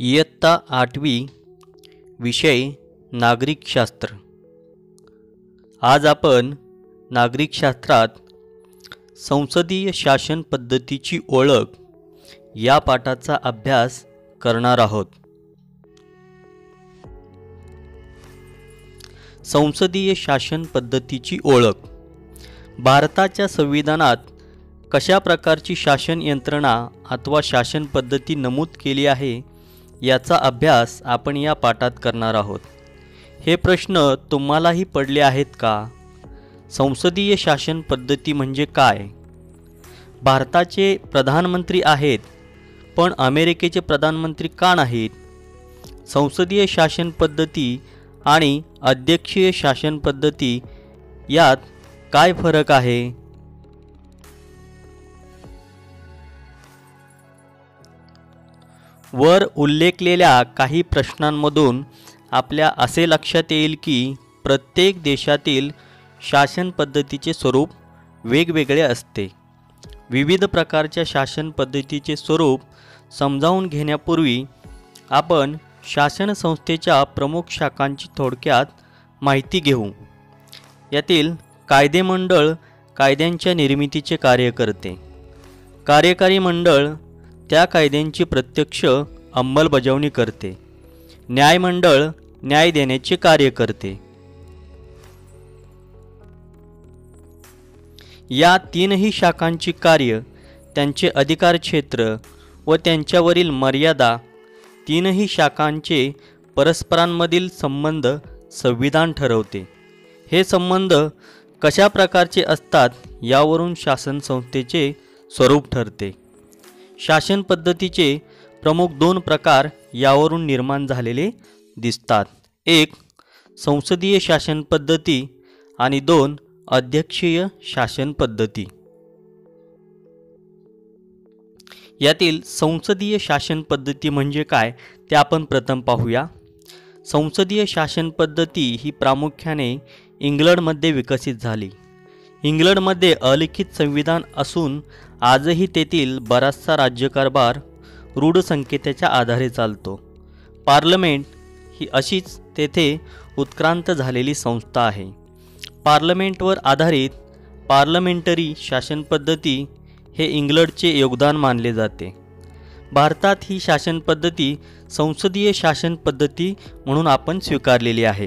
इयत्ता 8वी विषय नागरिकशास्त्र। आज आपण नागरिकशास्त्रात संसदीय शासन पद्धतीची ओळख या पाठाचा अभ्यास करणार आहोत। संसदीय शासन पद्धतीची ओळख। भारताच्या संविधानात कशा प्रकारची शासन यंत्रणा अथवा शासन पद्धती नमूद केली आहे याचा अभ्यास आपण या पाठात करणार आहोत। हे प्रश्न तुम्हालाही पडले आहेत का? संसदीय शासन पद्धती म्हणजे काय? भारताचे प्रधानमंत्री आहेत, पण अमेरिकेचे प्रधानमंत्री का नाहीत? संसदीय शासन पद्धती आणि अध्यक्षीय शासन पद्धती यात काय फरक आहे? वर उल्लेखलेल्या काही प्रश्नांमधून आपल्या असे लक्षात येईल की प्रत्येक देशातील शासन पद्धतीचे स्वरूप वेगवेगळे असते। विविध प्रकारच्या शासन पद्धतीचे स्वरूप समजावून घेण्यापूर्वी आपण शासन संस्थेच्या प्रमुख शाखांची थोडक्यात माहिती घेऊ। यातील कायदेमंडळ कायद्यांच्या निर्मितीचे कार्य करते। कार्यकारी मंडळ त्या कायद्यांची प्रत्यक्ष अंमलबजावणी करते। न्यायमंडळ न्याय देण्याचे कार्य करते। या तीनही शाखांची कार्य, त्यांचे अधिकार क्षेत्र व त्यांच्यावरील मर्यादा, तीनही शाखांचे परस्परांमधील संबंध संविधान ठरवते। हे संबंध कशा प्रकारचे असतात यावरून शासन संस्थेचे स्वरूप ठरते। शासन पद्धतीचे प्रमुख दोन प्रकार यावरून निर्माण झालेले दिसतात। एक संसदीय शासन पद्धती आणि दोन अध्यक्षीय शासन पद्धती। यातील संसदीय शासन पद्धती म्हणजे काय ते आपण प्रथम पाहूया। संसदीय शासन पद्धती ही प्रामुख्याने इंग्लंडमध्ये विकसित झाली। इंग्लंडमध्ये अलिखित संविधान असून आजही तेथील बराचसा राज्यकारभार रूढ संकेताच्या आधारे चालतो। पार्लमेंट ही अशीच तेथे उत्क्रांत झालेली संस्था आहे। पार्लमेंटवर आधारित पार्लमेंटरी शासन पद्धती हे इंग्लंडचे योगदान मानले जाते। भारतात ही शासन पद्धती संसदीय शासन पद्धती म्हणून आपण स्वीकारलेली आहे।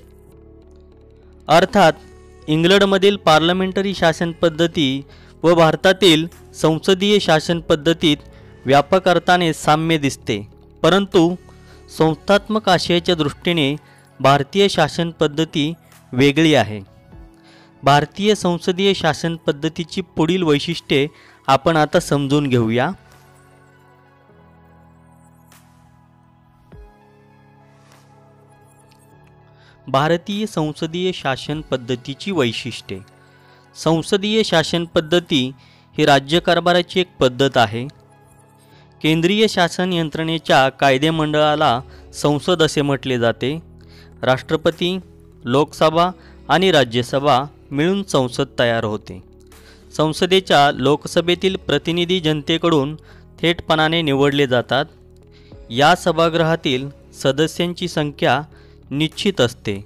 अर्थात इंग्लंडमधील पार्लमेंटरी शासन पद्धती व भारतातील संसदीय शासन पद्धतीत व्यापक अर्थाने साम्य दिसते, परंतु संस्थात्मक आशयाच्या दृष्टीने भारतीय शासन पद्धती वेगळी आहे। भारतीय संसदीय शासन पद्धतीची पुढील वैशिष्ट्ये आपण आता समजून घेऊया। भारतीय संसदीय शासन पद्धतीची वैशिष्ट्ये। संसदीय शासन पद्धती ही राज्यकारभाराची एक पद्धत आहे। केंद्रीय शासन यंत्रणेच्या कायदेमंडळाला संसद असे म्हटले जाते। राष्ट्रपती, लोकसभा आणि राज्यसभा मिळून संसद तयार होते। संसदेच्या लोकसभेतील प्रतिनिधी जनतेकडून थेटपणाने निवडले जातात। या सभागृहातील सदस्यांची संख्या निश्चित असते।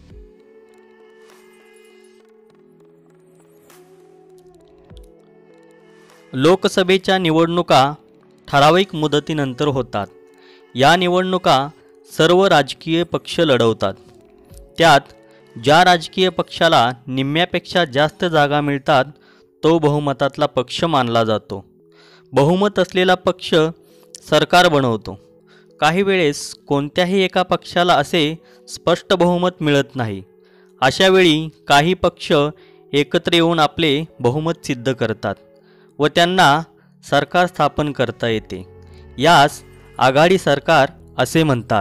लोकसभेच्या निवडणुका ठराविक मुदतीनंतर होतात। या निवडणुका सर्व राजकीय पक्ष लढवतात। त्यात ज्या राजकीय पक्षाला निम्म्यापेक्षा जास्त जागा मिळतात तो बहुमतातला पक्ष मानला जातो। बहुमत असलेला पक्ष सरकार बनवतो। काही वेळेस कोणत्याही एका पक्षाला असे स्पष्ट बहुमत मिळत नाही। अशा वेळी काही पक्ष एकत्र येऊन आपले बहुमत सिद्ध करतात व त्यांना सरकार स्थापन करता येते। यास आघाडी सरकार असे म्हणतात।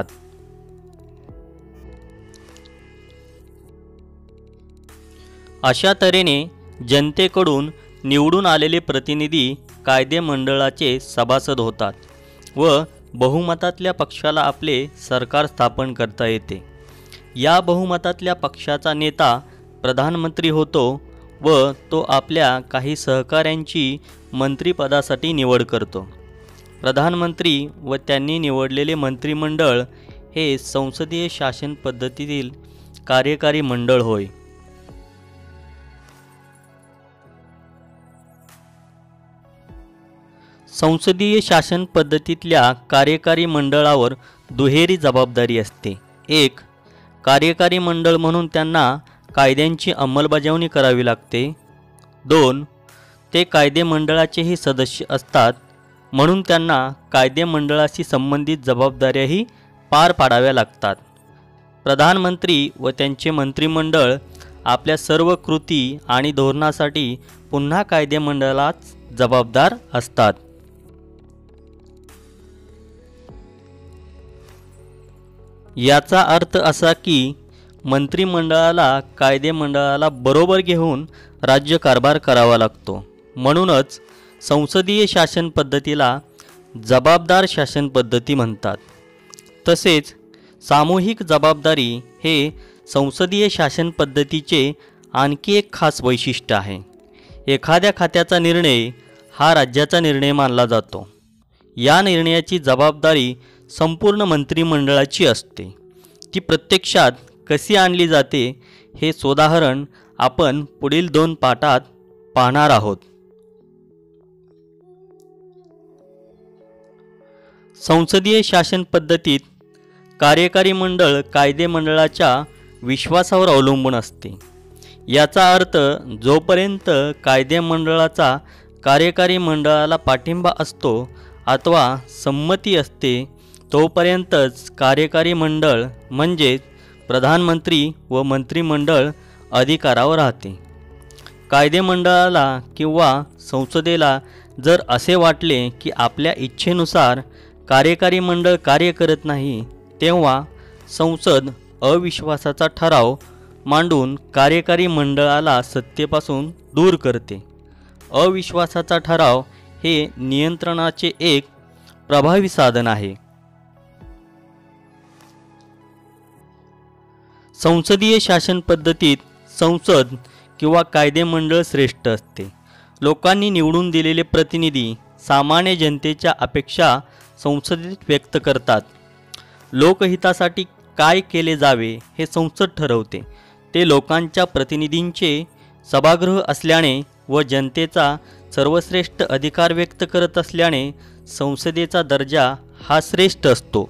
अशा तऱ्हेने जनतेकडून निवडून आलेले प्रतिनिधी कायदेमंडळाचे सभासद होतात व बहुमतातल्या पक्षाला आपले सरकार स्थापन करता येते। या बहुमतातल्या पक्षाचा नेता प्रधानमंत्री होतो व तो आपल्या काही सहकाऱ्यांची मंत्रिपदासाठी निवड करतो। प्रधानमंत्री व त्यांनी निवडलेले मंत्रिमंडळ हे संसदीय शासन पद्धतीतील कार्यकारी मंडळ होय. संसदीय शासन पद्धतीतल्या कार्यकारी मंडळावर दुहेरी जबाबदारी असते. एक, कार्यकारी मंडळ म्हणून त्यांना कायद्यांची अंमलबजावणी करावी लागते. 2, ते कायदे मंडळाचेही सदस्य असतात म्हणून त्यांना कायदे मंडळाशी संबंधित जबाबदाऱ्याही पार पाडाव्या लागतात. प्रधानमंत्री व त्यांचे मंत्रिमंडळ आपल्या सर्व कृती आणि धोरणासाठी पुन्हा कायदे मंडळालाच जबाबदार असतात. याचा अर्थ असा की मंत्रिमंडळाला कायदे मंडळाला बरोबर घेऊन राज्यकारभार करावा लागतो. म्हणूनच संसदीय शासन पद्धतीला जबाबदार शासन पद्धती म्हणतात. तसेच सामूहिक जबाबदारी हे संसदीय शासन पद्धतीचे आणखी एक खास वैशिष्ट्य आहे. एखाद्या खात्याचा निर्णय हा राज्याचा निर्णय मानला जातो. या निर्णयाची जबाबदारी संपूर्ण मंत्रिमंडळाची असते. ती प्रत्यक्षात कशी आणली जाते हे उदाहरण आपण पुढील 2 पाठात पाहणार आहोत. संसदीय शासन पद्धतीत कार्यकारी मंडळ कायदे मंडळाच्या विश्वासावर अवलंबून असते. याचा अर्थ जोपर्यंत कायदे मंडळाचा कार्यकारी मंडळाला पाठिंबा असतो अथवा संमती असते तोपर्यंतच कार्यकारी मंडळ म्हणजेच प्रधानमंत्री व मंत्रिमंडळ अधिकारावर राहते. कायदे मंडळाला किंवा संसदेला जर असे वाटले की आपल्या इच्छेनुसार कार्यकारी मंडळ कार्य करत नाही तेव्हा संसद अविश्वासाचा ठराव मांडून कार्यकारी मंडळाला सत्तेपासून दूर करते. अविश्वासाचा ठराव हे नियंत्रणाचे एक प्रभावी साधन आहे. संसदीय शासन पद्धतीत संसद किंवा कायदे मंडळ श्रेष्ठ असते. लोकांनी निवडून दिलेले प्रतिनिधी सामान्य जनतेच्या अपेक्षा संसदेत व्यक्त करतात. लोकहितासाठी काय केले जावे हे संसद ठरवते. ते लोकांच्या प्रतिनिधींचे सभागृह असल्याने व जनतेचा सर्वश्रेष्ठ अधिकार व्यक्त करत असल्याने संसदेचा दर्जा हा श्रेष्ठ असतो.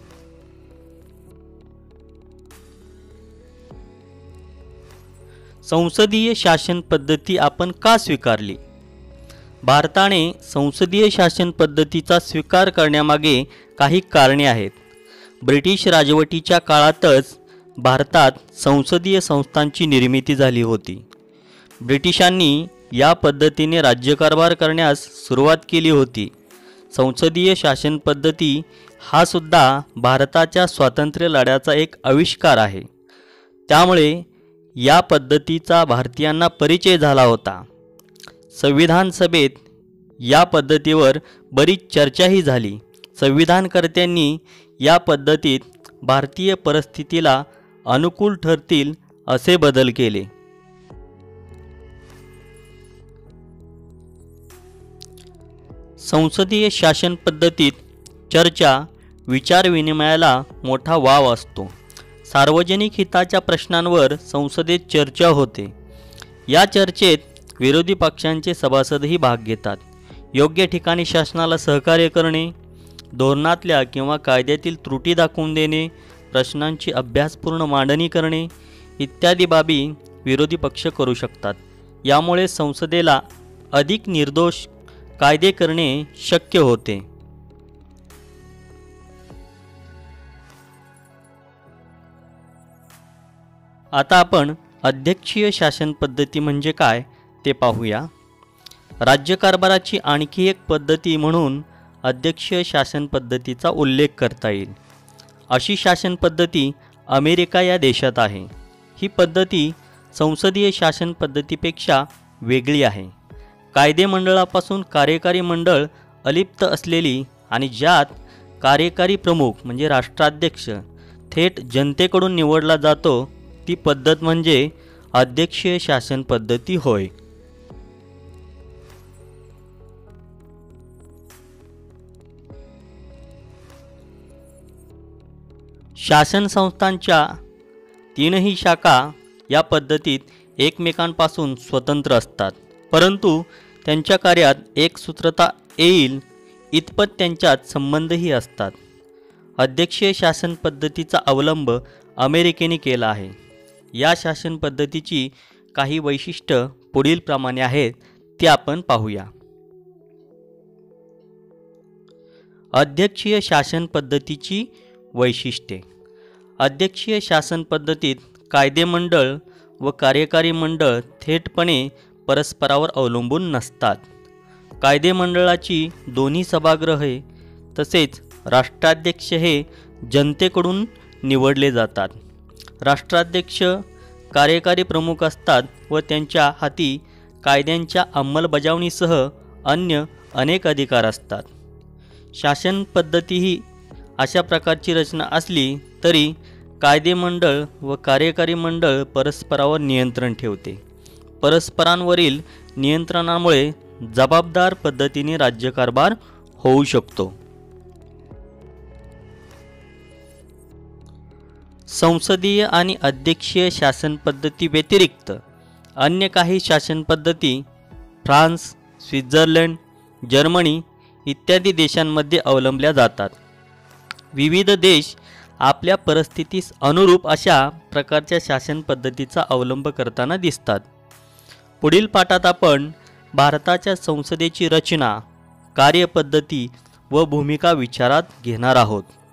संसदीय शासन पद्धती आपण का स्वीकारली? भारताने संसदीय शासन पद्धतीचा स्वीकार करण्यामागे काही कारणे आहेत. ब्रिटिश राजवटीच्या काळातच भारतात संसदीय संस्थांची निर्मिती झाली होती. ब्रिटिशांनी या पद्धतीने राज्यकारभार करण्यास सुरुवात केली होती. संसदीय शासन पद्धती हा सुद्धा भारताच्या स्वातंत्र्य लढ्याचा एक आविष्कार आहे. त्यामुळे या पद्धतीचा भारतीयांना परिचय झाला होता. संविधान सभेत या पद्धतीवर बरीच चर्चाही झाली. संविधानकर्त्यांनी या पद्धतीत भारतीय परिस्थितीला अनुकूल ठरतील असे बदल केले. संसदीय शासन पद्धतीत चर्चा विचारविनिमयाला मोठा वाव असतो. सार्वजनिक हिताच्या प्रश्नांवर संसदेत चर्चा होते. या चर्चेत विरोधी पक्षांचे सभासदही भाग घेतात. योग्य ठिकाणी शासनाला सहकार्य करणे, धोरणातल्या किंवा कायद्यातील त्रुटी दाखवून देणे, प्रश्नांची अभ्यासपूर्ण मांडणी करणे इत्यादी बाबी विरोधी पक्ष करू शकतात. यामुळे संसदेला अधिक निर्दोष कायदे करणे शक्य होते. आता आपण अध्यक्षीय शासन पद्धती म्हणजे काय ते पाहूया. राज्यकारभाराची आणखी एक पद्धती म्हणून अध्यक्षीय शासन पद्धतीचा उल्लेख करता येईल. अशी शासन पद्धती अमेरिका या देशात आहे. ही पद्धती संसदीय शासन पद्धतीपेक्षा वेगळी आहे. कायदे मंडळापासून कार्यकारी मंडळ अलिप्त असलेली आणि ज्यात कार्यकारी प्रमुख म्हणजे राष्ट्राध्यक्ष थेट जनतेकडून निवडला जातो ती पद्धत म्हणजे अध्यक्षीय शासन पद्धती होय. शासन संस्थांच्या तीनही शाखा या पद्धतीत एकमेकांपासून स्वतंत्र असतात, परंतु त्यांच्या कार्यात एकसूत्रता येईल इतपत त्यांच्यात संबंधही असतात. अध्यक्षीय शासन पद्धतीचा अवलंब अमेरिकेने केला आहे. या शासन पद्धतीची काही वैशिष्ट्य पुढीलप्रमाणे आहेत, ते आपण पाहूया. अध्यक्षीय शासन पद्धतीची वैशिष्ट्ये. अध्यक्षीय शासन पद्धतीत कायदेमंडळ व कार्यकारी मंडळ थेटपणे परस्परावर अवलंबून नसतात. कायदेमंडळाची दोन्ही सभागृहे तसेच राष्ट्राध्यक्ष हे जनतेकडून निवडले जातात. राष्ट्राध्यक्ष कार्यकारी प्रमुख असतात व त्यांच्या हाती कायद्यांच्या अंमलबजावणीसह अन्य अनेक अधिकार असतात. शासन पद्धती ही अशा प्रकारची रचना असली तरी कायदेमंडळ व कार्यकारी मंडळ परस्परावर नियंत्रण ठेवते. परस्परांवरील नियंत्रणामुळे जबाबदार पद्धतीने राज्यकारभार होऊ शकतो. संसदीय आणि अध्यक्षीय शासन पद्धती व्यतिरिक्त अन्य काही शासन पद्धती फ्रान्स, स्वित्झर्लंड, जर्मनी इत्यादी देशांमध्ये अवलंबल्या जातात. विविध देश आपल्या परिस्थितीस अनुरूप अशा प्रकारच्या शासन पद्धतीचा अवलंब करताना दिसतात. पुढील पाठात आपण भारताच्या संसदेची रचना, कार्यपद्धती व भूमिका विचारात घेणार आहोत.